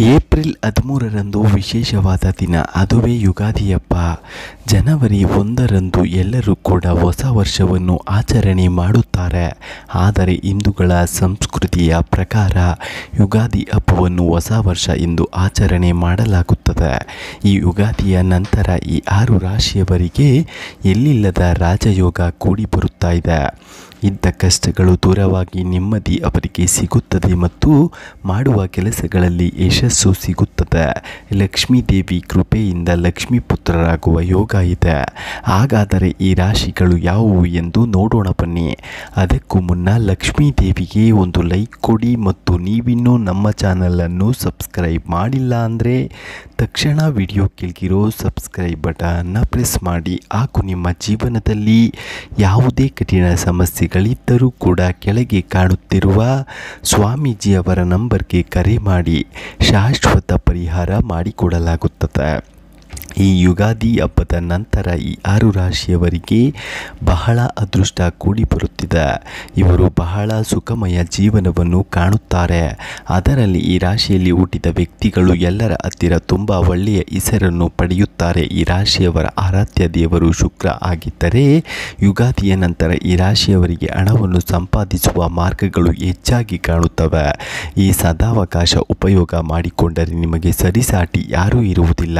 April 13ರಂದು ವಿಶೇಷವಾದ ದಿನ, ಅದುವೇ ಯುಗಾದಿ ಹಬ್ಬ. ಜನವರಿ 1ರಂದು ಎಲ್ಲರೂ ಕೂಡ ಹೊಸ ವರ್ಷವನ್ನು ಆಚರಣೆ ಮಾಡುತ್ತಾರೆ. ಆದರೆ ಹಿಂದೂಗಳ ಸಂಸ್ಕೃತಿಯ ಪ್ರಕಾರ ಯುಗಾದಿ ಹಬ್ಬವನ್ನು ಹೊಸ ವರ್ಷ ಎಂದು ಆಚರಣೆ ಮಾಡಲಾಗುತ್ತದೆ. ಈ ಯುಗಾದಿಯ ನಂತರ ಈ 6 ರಾಶಿಯವರಿಗೆ ಎಲ್ಲಿಲ್ಲದ ರಾಜಯೋಗ ಕೂಡಿ ಬರುತ್ತಾ ಇದೆ. ಇದ್ದ ಕಷ್ಟಗಳು ದೂರವಾಗಿ ನೆಮ್ಮದಿ ಅವರಿಗೆ ಸಿಗುತ್ತದೆ ಮತ್ತು ಮಾಡುವ ಕೆಲಸಗಳಲ್ಲಿ ಯಶಸ್ಸು ಸಿಗುತ್ತದೆ. ಲಕ್ಷ್ಮೀ ದೇವಿ ಕೃಪೆಯಿಂದ ಲಕ್ಷ್ಮೀ ಪುತ್ರರಾಗುವ ಯೋಗ ಇದೆ. ಹಾಗಾದರೆ ಈ ರಾಶಿಗಳು ಯಾವುವು ಎಂದು ನೋಡೋಣ ಬನ್ನಿ. ಅದಕ್ಕೂ ಮುನ್ನ ಲಕ್ಷ್ಮೀ ದೇವಿಗೆ ಒಂದು ಲೈಕ್ ಕೊಡಿ ಮತ್ತು ನೀವಿನ್ನೂ ನಮ್ಮ ಚಾನಲನ್ನು ಸಬ್ಸ್ಕ್ರೈಬ್ ಮಾಡಿಲ್ಲ ಅಂದರೆ ತಕ್ಷಣ ವಿಡಿಯೋ ಕೆಳಗಿರೋ ಸಬ್ಸ್ಕ್ರೈಬ್ ಬಟನ್ನ ಪ್ರೆಸ್ ಮಾಡಿ. ಹಾಗೂ ನಿಮ್ಮ ಜೀವನದಲ್ಲಿ ಯಾವುದೇ ಕಠಿಣ ಸಮಸ್ಯೆಗಳಿದ್ದರೂ ಕೂಡ ಕೆಳಗೆ ಕಾಣುತ್ತಿರುವ ಸ್ವಾಮೀಜಿಯವರ ನಂಬರ್ಗೆ ಕರೆ ಮಾಡಿ, ಶಾಶ್ವತ ಪರಿಹಾರ ಮಾಡಿಕೊಡಲಾಗುತ್ತದೆ. ಈ ಯುಗಾದಿ ಹಬ್ಬದ ನಂತರ ಈ 6 ರಾಶಿಯವರಿಗೆ ಬಹಳ ಅದೃಷ್ಟ ಕೂಡಿ ಬರುತ್ತಿದೆ. ಇವರು ಬಹಳ ಸುಖಮಯ ಜೀವನವನ್ನು ಕಾಣುತ್ತಾರೆ. ಅದರಲ್ಲಿ ಈ ರಾಶಿಯಲ್ಲಿ ಹುಟ್ಟಿದ ವ್ಯಕ್ತಿಗಳು ಎಲ್ಲರ ಹತ್ತಿರ ತುಂಬ ಒಳ್ಳೆಯ ಹೆಸರನ್ನು ಪಡೆಯುತ್ತಾರೆ. ಈ ರಾಶಿಯವರ ಆರಾಧ್ಯ ದೇವರು ಶುಕ್ರ ಆಗಿದ್ದರೆ ಯುಗಾದಿಯ ನಂತರ ಈ ರಾಶಿಯವರಿಗೆ ಹಣವನ್ನು ಸಂಪಾದಿಸುವ ಮಾರ್ಗಗಳು ಹೆಚ್ಚಾಗಿ ಕಾಣುತ್ತವೆ. ಈ ಸದಾವಕಾಶ ಉಪಯೋಗ ಮಾಡಿಕೊಂಡರೆ ನಿಮಗೆ ಸರಿಸಾಟಿ ಯಾರೂ ಇರುವುದಿಲ್ಲ.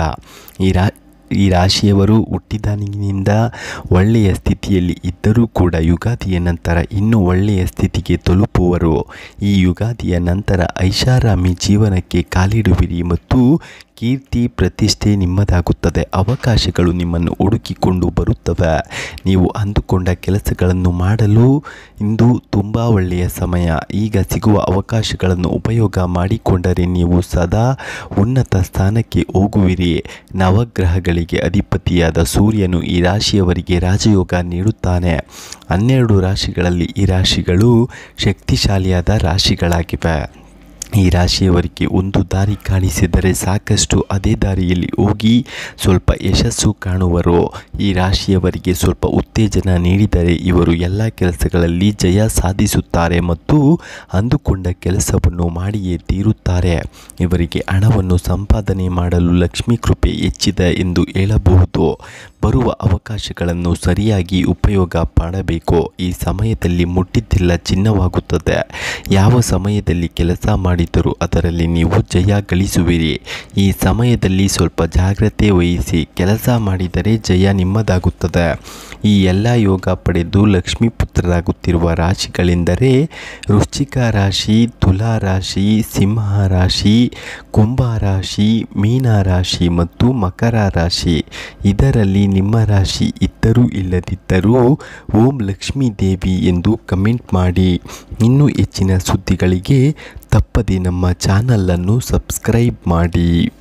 ಈ ರಾಶಿಯವರು ಹುಟ್ಟಿದಾಗಿನಿಂದ ಒಳ್ಳೆಯ ಸ್ಥಿತಿಯಲ್ಲಿ ಇದ್ದರೂ ಕೂಡ ಯುಗಾದಿಯ ನಂತರ ಇನ್ನೂ ಒಳ್ಳೆಯ ಸ್ಥಿತಿಗೆ ತಲುಪುವರು. ಈ ಯುಗಾದಿಯ ನಂತರ ಐಷಾರಾಮಿ ಜೀವನಕ್ಕೆ ಕಾಲಿಡುವಿರಿ ಮತ್ತು ಕೀರ್ತಿ ಪ್ರತಿಷ್ಠೆ ನಿಮ್ಮದಾಗುತ್ತದೆ. ಅವಕಾಶಗಳು ನಿಮ್ಮನ್ನು ಹುಡುಕಿಕೊಂಡು ಬರುತ್ತವೆ. ನೀವು ಅಂದುಕೊಂಡ ಕೆಲಸಗಳನ್ನು ಮಾಡಲು ಇಂದು ತುಂಬ ಒಳ್ಳೆಯ ಸಮಯ. ಈಗ ಸಿಗುವ ಅವಕಾಶಗಳನ್ನು ಉಪಯೋಗ ಮಾಡಿಕೊಂಡರೆ ನೀವು ಸದಾ ಉನ್ನತ ಸ್ಥಾನಕ್ಕೆ ಹೋಗುವಿರಿ. ನವಗ್ರಹಗಳಿಗೆ ಅಧಿಪತಿಯಾದ ಸೂರ್ಯನು ಈ ರಾಶಿಯವರಿಗೆ ರಾಜಯೋಗ ನೀಡುತ್ತಾನೆ. 12 ರಾಶಿಗಳಲ್ಲಿ ಈ ರಾಶಿಗಳು ಶಕ್ತಿಶಾಲಿಯಾದ ರಾಶಿಗಳಾಗಿವೆ. ಈ ರಾಶಿಯವರಿಗೆ ಒಂದು ದಾರಿ ಕಾಣಿಸಿದರೆ ಸಾಕಷ್ಟು ಅದೇ ದಾರಿಯಲ್ಲಿ ಹೋಗಿ ಸ್ವಲ್ಪ ಯಶಸ್ಸು ಕಾಣುವರು. ಈ ರಾಶಿಯವರಿಗೆ ಸ್ವಲ್ಪ ಉತ್ತೇಜನ ನೀಡಿದರೆ ಇವರು ಎಲ್ಲ ಕೆಲಸಗಳಲ್ಲಿ ಜಯ ಸಾಧಿಸುತ್ತಾರೆ ಮತ್ತು ಅಂದುಕೊಂಡ ಕೆಲಸವನ್ನು ಮಾಡಿಯೇ ತೀರುತ್ತಾರೆ. ಇವರಿಗೆ ಹಣವನ್ನು ಸಂಪಾದನೆ ಮಾಡಲು ಲಕ್ಷ್ಮೀ ಕೃಪೆ ಹೆಚ್ಚಿದೆ ಎಂದು ಹೇಳಬಹುದು. ಬರುವ ಅವಕಾಶಗಳನ್ನು ಸರಿಯಾಗಿ ಉಪಯೋಗ ಮಾಡಬೇಕು. ಈ ಸಮಯದಲ್ಲಿ ಮುಟ್ಟಿದ್ದೆಲ್ಲ ಚಿನ್ನವಾಗುತ್ತದೆ. ಯಾವ ಸಮಯದಲ್ಲಿ ಕೆಲಸ ಮಾಡಿದರೂ ಅದರಲ್ಲಿ ನೀವು ಜಯ ಗಳಿಸುವಿರಿ. ಈ ಸಮಯದಲ್ಲಿ ಸ್ವಲ್ಪ ಜಾಗ್ರತೆ ವಹಿಸಿ ಕೆಲಸ ಮಾಡಿದರೆ ಜಯ ನಿಮ್ಮದಾಗುತ್ತದೆ. ಈ ಎಲ್ಲ ಯೋಗ ಪಡೆದು ಲಕ್ಷ್ಮೀ ಪುತ್ರರಾಗುತ್ತಿರುವ ರಾಶಿಗಳೆಂದರೆ ವೃಶ್ಚಿಕ ರಾಶಿ, ತುಲಾ ರಾಶಿ, ಸಿಂಹ ರಾಶಿ, ಕುಂಭ ರಾಶಿ, ಮೀನ ರಾಶಿ ಮತ್ತು ಮಕರ ರಾಶಿ. ಇದರಲ್ಲಿ ನಿಮ್ಮ ರಾಶಿ ಇದ್ದರೂ ಇಲ್ಲದಿದ್ದರೂ ಓಂ ಲಕ್ಷ್ಮೀ ದೇವಿ ಎಂದು ಕಮೆಂಟ್ ಮಾಡಿ. ಇನ್ನೂ ಹೆಚ್ಚಿನ ಸುದ್ದಿಗಳಿಗೆ ತಪ್ಪದೆ ನಮ್ಮ ಚಾನಲನ್ನು ಸಬ್ಸ್ಕ್ರೈಬ್ ಮಾಡಿ.